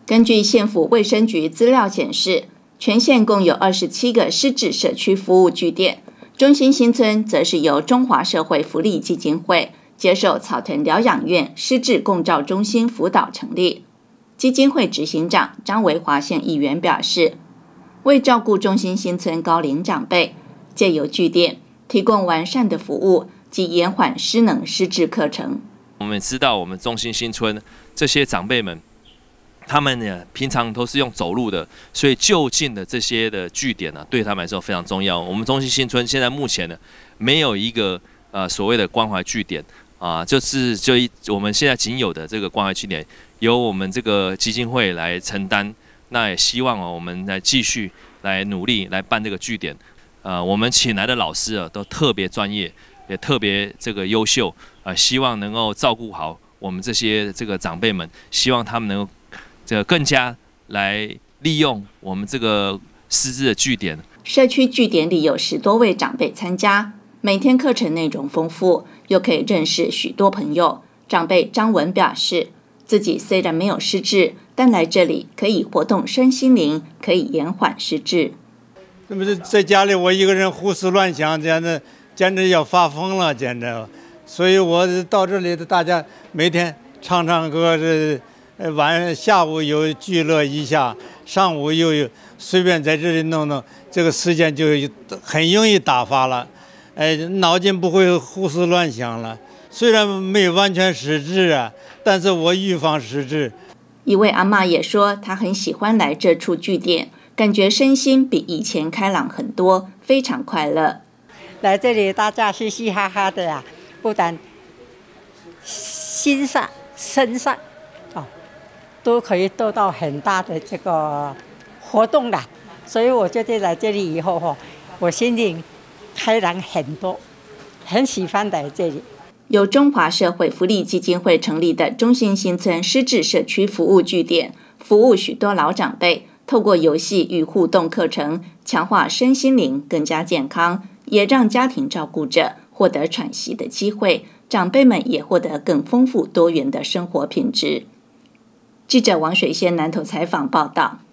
根据县府卫生局资料显示，全县共有27个失智社区服务据点，中心新村则是由中华社会福利基金会接受草屯疗养院失智共照中心辅导成立。基金会执行长张维华县议员表示，为照顾中心新村高龄长辈，借由据点提供完善的服务及延缓失能失智课程。 我们知道，我们中心新村这些长辈们，他们呢平常都是用走路的，所以就近的这些的据点呢，对他们来说非常重要。我们中心新村现在目前呢，没有一个所谓的关怀据点啊，我们现在仅有的这个关怀据点，由我们这个基金会来承担。那也希望我们来继续来努力来办这个据点。我们请来的老师都特别专业，也特别这个优秀。希望能够照顾好我们这些这个长辈们，希望他们能够更加来利用我们这个师资的据点。 社区据点里有10多位长辈参加，每天课程内容丰富，又可以认识许多朋友。长辈张文表示，自己虽然没有失智，但来这里可以活动身心灵，可以延缓失智。 那么在家里我一个人胡思乱想，简直要发疯了，简直。所以我到这里的大家每天唱唱歌，下午有聚乐一下，上午又有随便在这里弄，这个时间就很容易打发了，脑筋不会胡思乱想了。虽然没完全失智但是我预防失智。 一位阿嬷也说，她很喜欢来这处据点，感觉身心比以前开朗很多，非常快乐。 来这里大家嘻嘻哈哈的不但心上身上都可以得到很大的这个活动的，所以我觉得来这里以后我心里开朗很多，很喜欢来这里。 由中华社会福利基金会成立的中心新村失智社区服务据点，服务许多老长辈，透过游戏与互动课程，强化身心灵更加健康，也让家庭照顾者获得喘息的机会，长辈们也获得更丰富多元的生活品质。记者王水仙南投采访报道。